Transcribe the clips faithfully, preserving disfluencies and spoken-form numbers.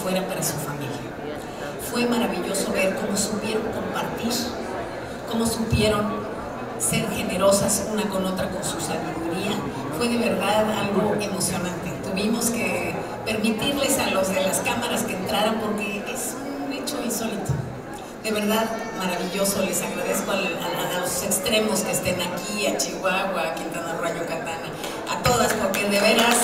fuera para su familia. Fue maravilloso ver cómo supieron compartir, cómo supieron ser generosas una con otra con su sabiduría. Fue de verdad algo emocionante. Tuvimos que permitirles a los de las cámaras que entraran porque es un hecho insólito. De verdad, maravilloso. Les agradezco a, a, a los extremos que estén aquí, a Chihuahua, a Quintana Roo, a Yucatán, a todas, porque de veras...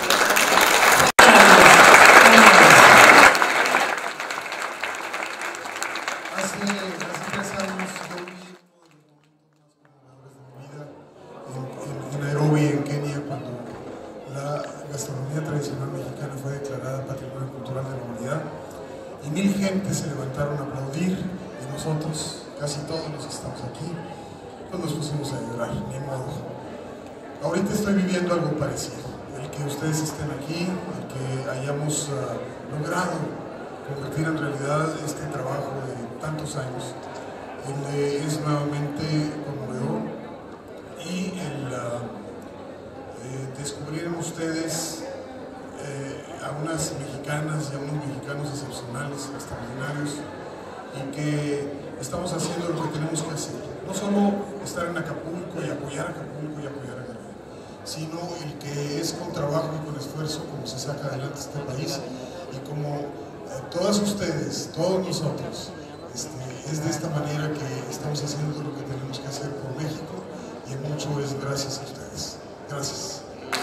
Hace, hace tres años yo viví uno de los momentos más conmovedores de mi vida en, en, en Nairobi, en Kenia, cuando la gastronomía tradicional mexicana fue declarada Patrimonio Cultural de la Humanidad. Y mil gentes se levantaron a aplaudir y nosotros, casi todos los que estamos aquí, pues nos pusimos a llorar, ni modo. Ahorita estoy viviendo algo parecido, el que ustedes estén aquí, el que hayamos uh, logrado convertir en realidad este trabajo de tantos años, el de, es nuevamente conmovedor, y el uh, eh, descubrir en ustedes Eh, a unas mexicanas y a unos mexicanos excepcionales, extraordinarios, y que estamos haciendo lo que tenemos que hacer. No solo estar en Acapulco y apoyar a Acapulco y apoyar a Guerrero, sino el que es con trabajo y con esfuerzo como se saca adelante este país, y como eh, todas ustedes, todos nosotros, este, es de esta manera que estamos haciendo lo que tenemos que hacer por México, y mucho es gracias a ustedes. Gracias.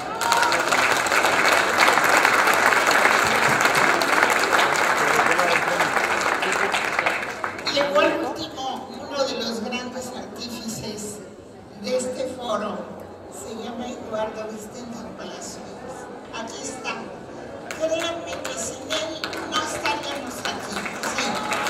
Llegó el último, uno de los grandes artífices de este foro, se llama Eduardo Westenberg Palazuelos. Aquí está. Créanme que sin él no estaríamos aquí. Sí.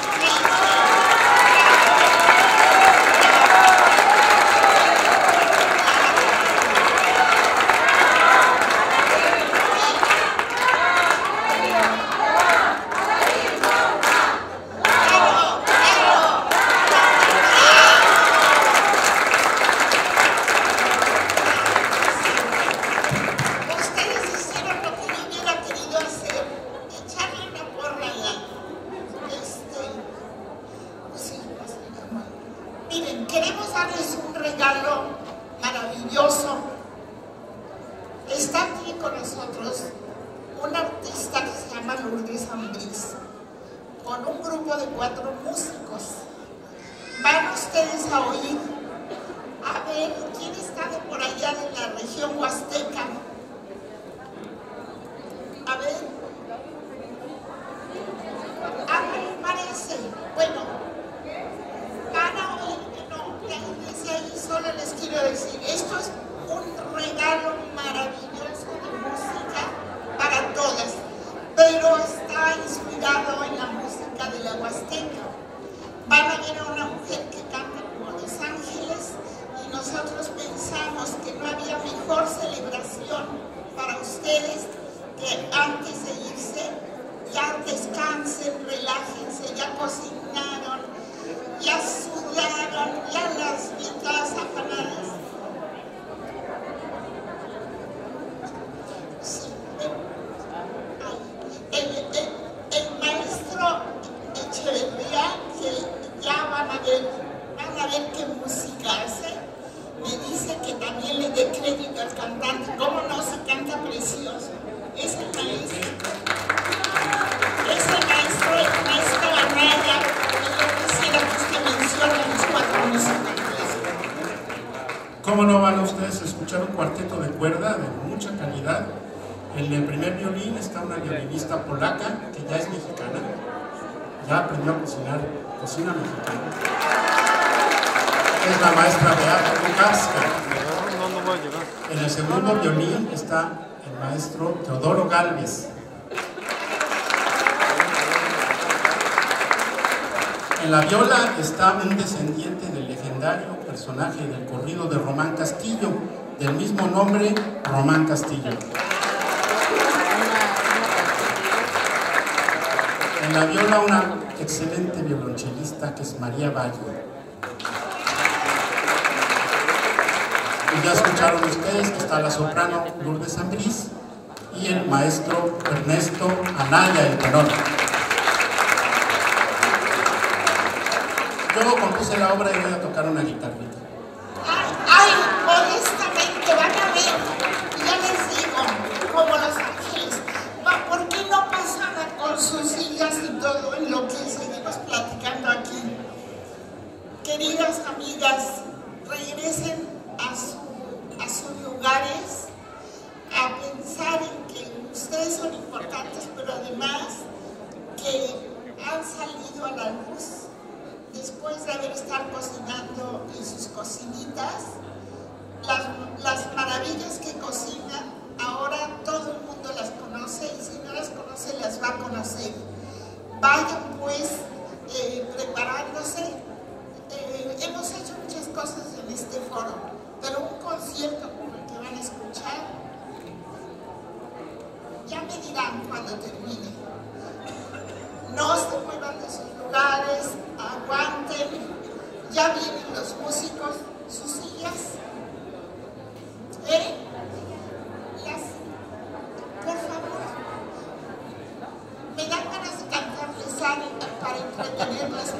Miren, queremos darles un regalo maravilloso. Está aquí con nosotros un artista que se llama Lourdes Ambrís, con un grupo de cuatro músicos. Van ustedes a oír, a ver quién está de por allá de la región huasteca. A ver. Ah, me parece. Bueno. Para hoy, no, desde ahí solo les quiero decir, esto es un regalo maravilloso de música para todas, pero está inspirado en la música de la Huasteca. Van a ver a una mujer que canta como Los Ángeles, y nosotros pensamos que no había mejor celebración para ustedes que antes de irse, ya descansen, relájense, ya cocinaron, ya sudaron, ya las vi todas afanadas. Sí. El, el, el maestro Echeverría, que ya van a ver, van a ver qué música hace, me dice que también le dé crédito al cantante. ¿Cómo no? Se canta precioso. Es el maestro. Es el maestro, el maestro Anaya. ¿Cómo no van ustedes a escuchar un cuarteto de cuerda de mucha calidad? En el primer violín está una violinista polaca que ya es mexicana, ya aprendió a cocinar cocina mexicana. Es la maestra Beata Kucharska. En el segundo violín está el maestro Teodoro Galvez. En la viola está un descendiente del legendario personaje del corrido de Román Castillo, del mismo nombre, Román Castillo. En la viola una excelente violonchelista que es María Bayo. Y ya escucharon ustedes que está la soprano Lourdes Ambrís, y el maestro Ernesto Anaya, el tenor. Yo compuse la obra y voy a tocar una guitarrita. Ay, ay, honestamente, van a ver, ya les digo, como Los Ángeles, ¿por qué no pasaban con sus sillas y todo en lo que seguimos platicando aquí? Queridas amigas, regresen a, su, a sus lugares a pensar en que ustedes son importantes, pero además que han salido a la luz después de haber estado cocinando en sus cocinitas. Las, las maravillas que cocinan, ahora todo el mundo las conoce, y si no las conoce, las va a conocer. Vayan pues eh, preparándose. Eh, hemos hecho muchas cosas en este foro, pero un concierto como el que van a escuchar, ya me dirán cuando termine. No se muevan de sus lugares, aguanten, ya vienen los músicos, sus sillas. ¿Eh? Las, por favor, me dan ganas de cantarles algo para entretenerlas.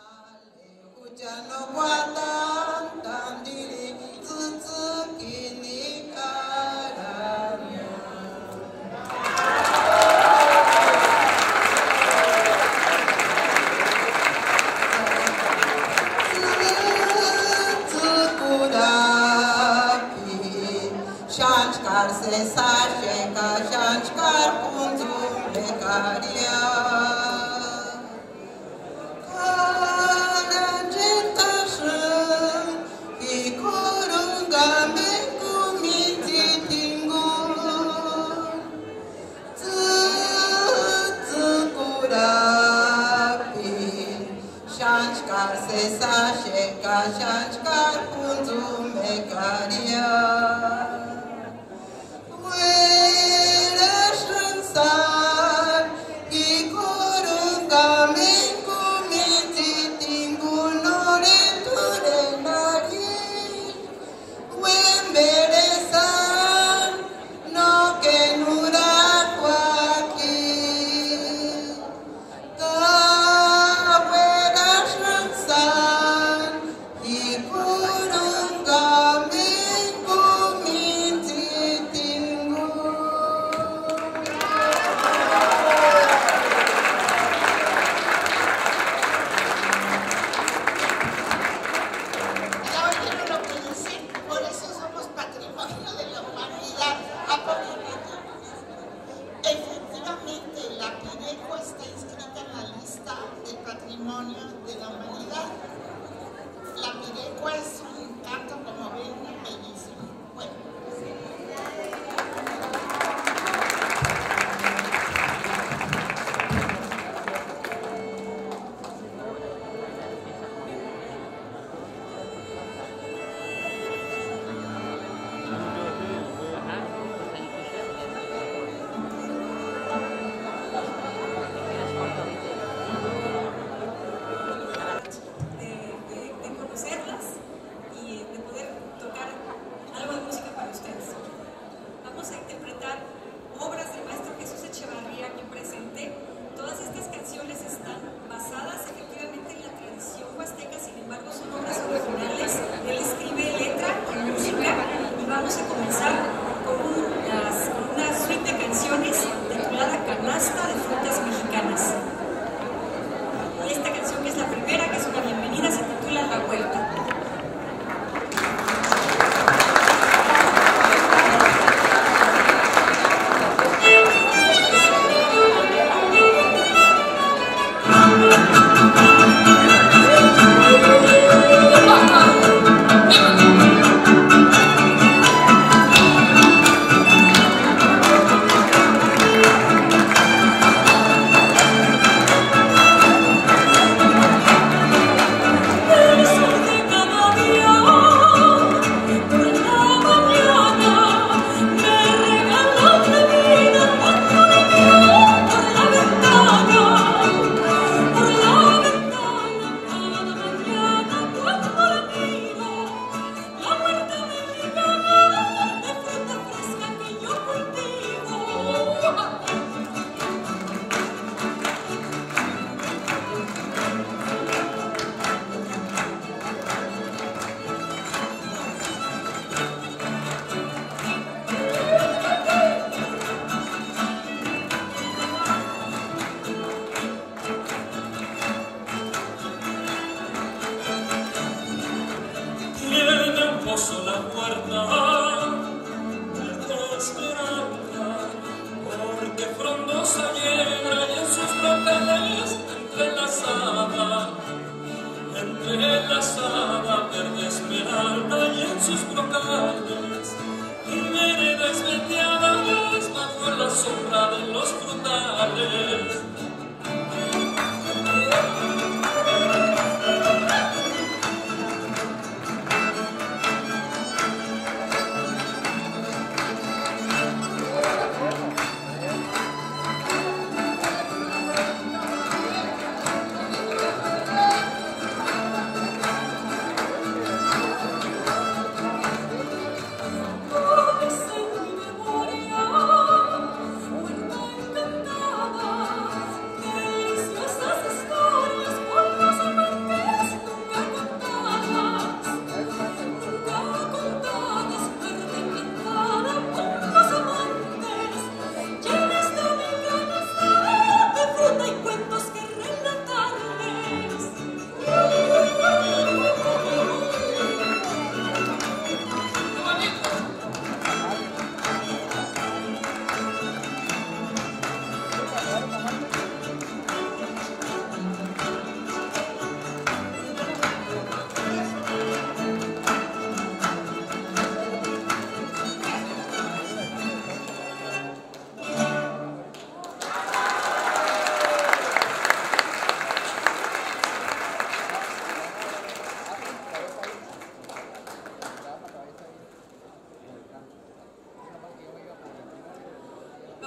Ya no guardan tan diri,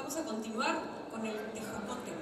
vamos a continuar con el tejocote.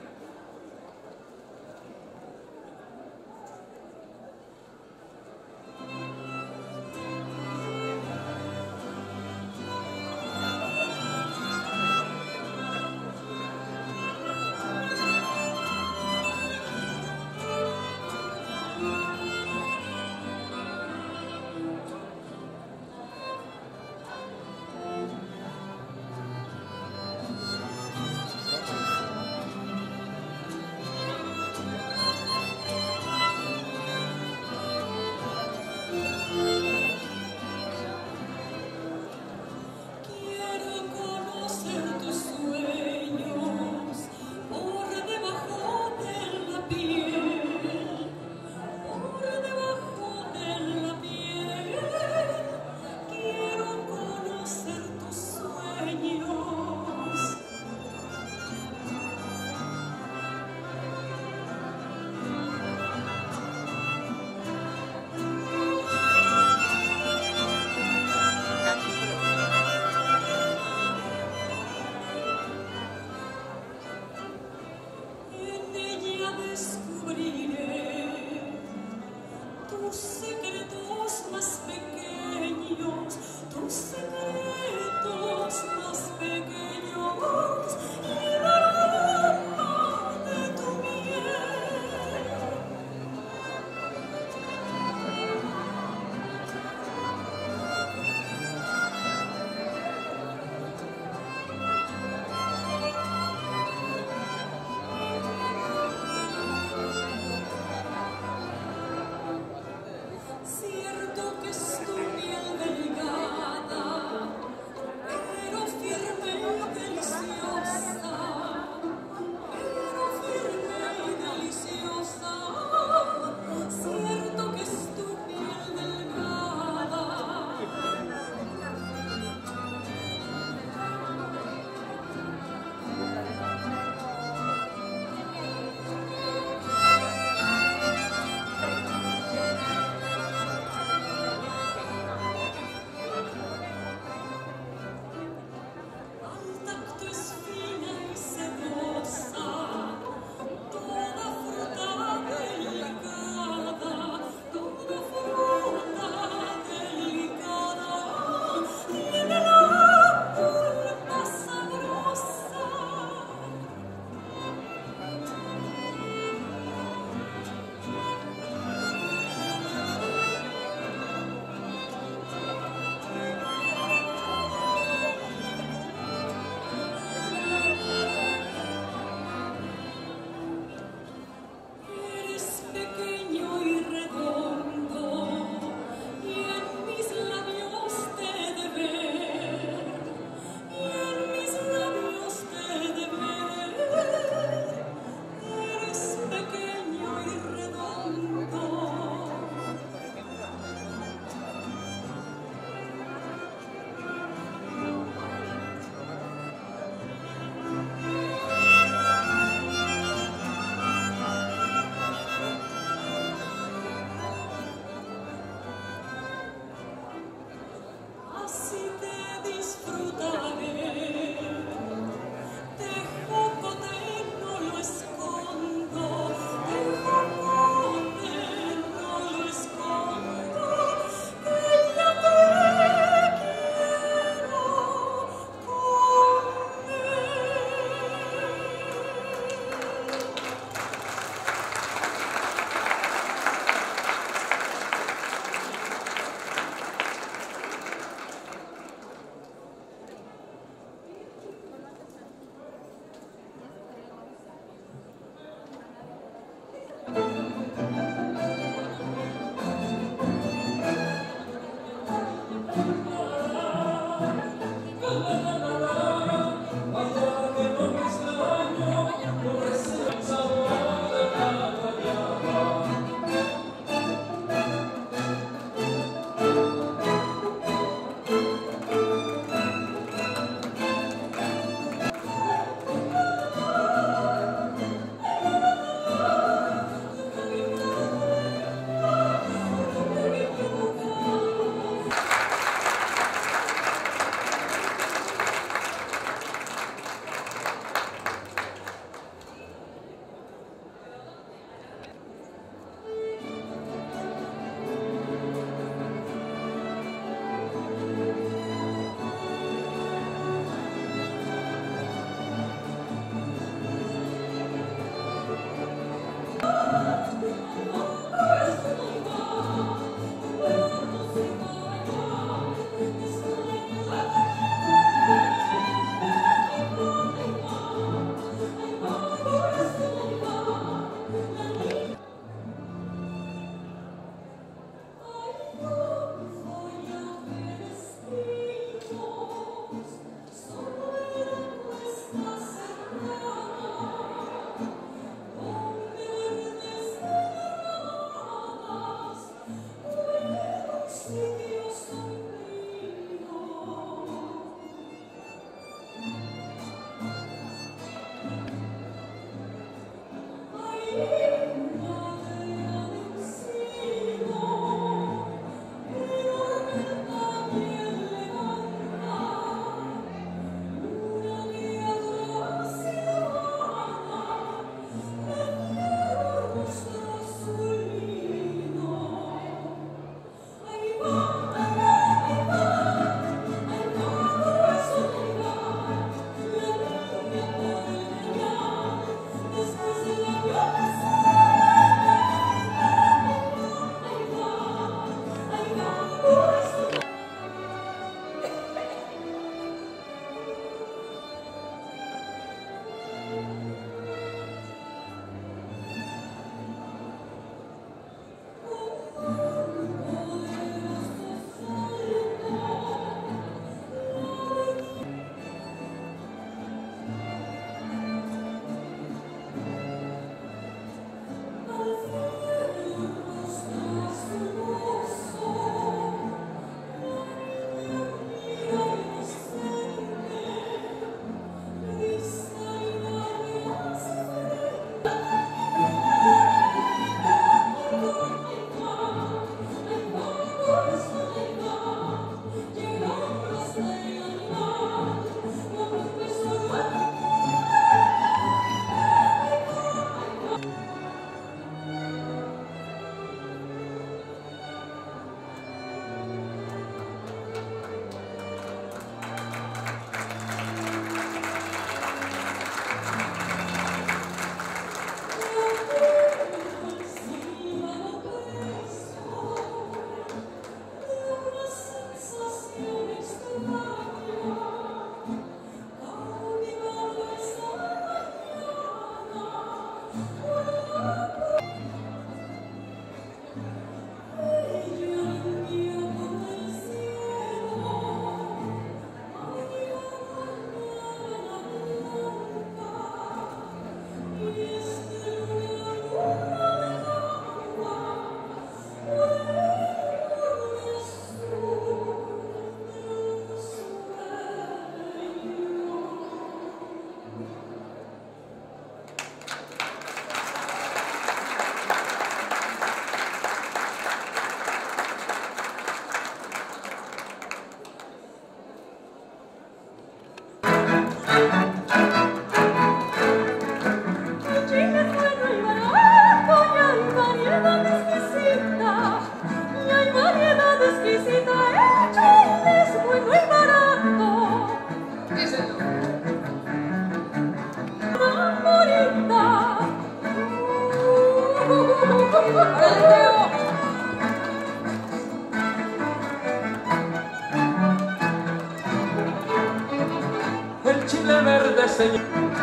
El chile verde, señor.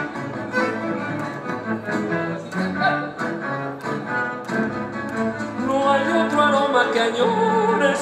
No hay otro aroma que añores.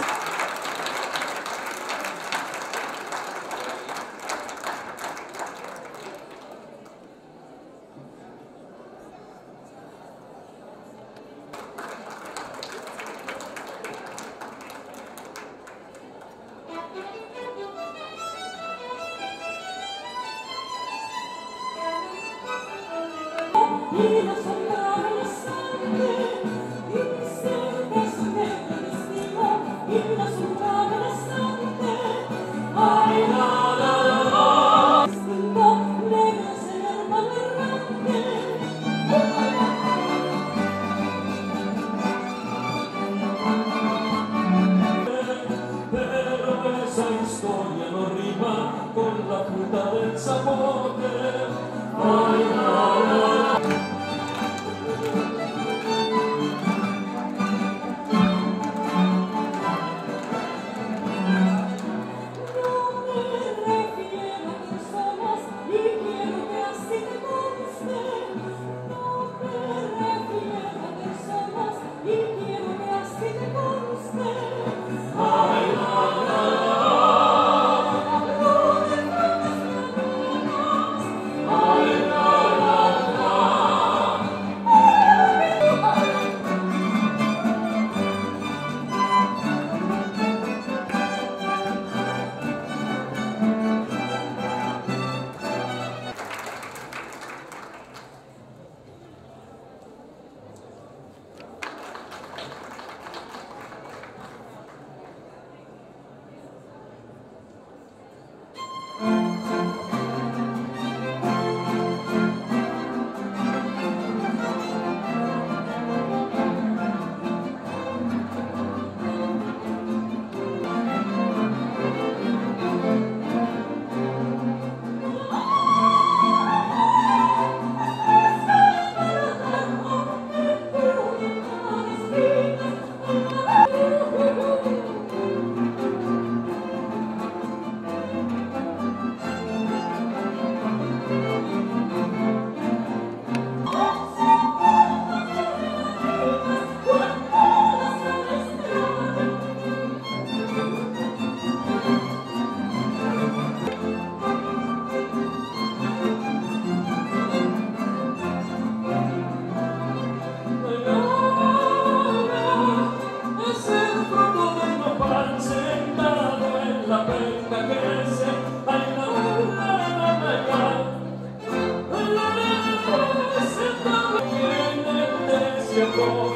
Y la sombra de la sangre, y mi ser beso negro destino, y la sombra de la sangre, ay, la, la, la, la. Distinto, negra es el hermano errante. Pero esa historia no rima con la fruta del zapote. Ay, la, la, la. Go.